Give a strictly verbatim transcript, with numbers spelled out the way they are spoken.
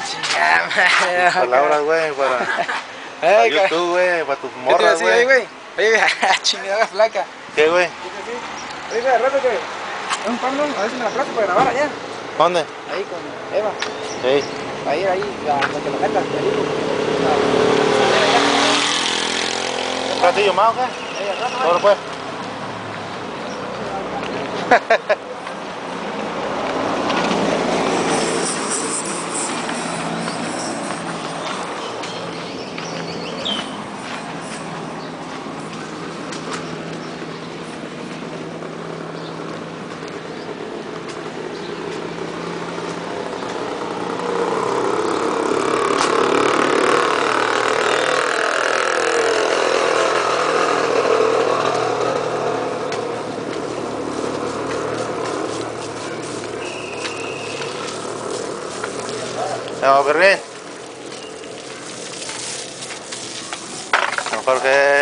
Chingada madre. Palabras, güey, para, para Ay, YouTube, güey, para tus ¿qué te morras, decía ahí, güey. güey? Oye, chingada flaca. ¿Qué, güey? ¿Qué te decía? Oye, de rato que... Un palo, a ver si me la plaza para grabar allá. ¿Dónde? Ahí con Eva. Ey. Ahí, ahí, la, la que lo meta, te digo. ¿Un ratillo más o qué? Ahí, al rato, Ahora pues. No, Berlín. Mejor que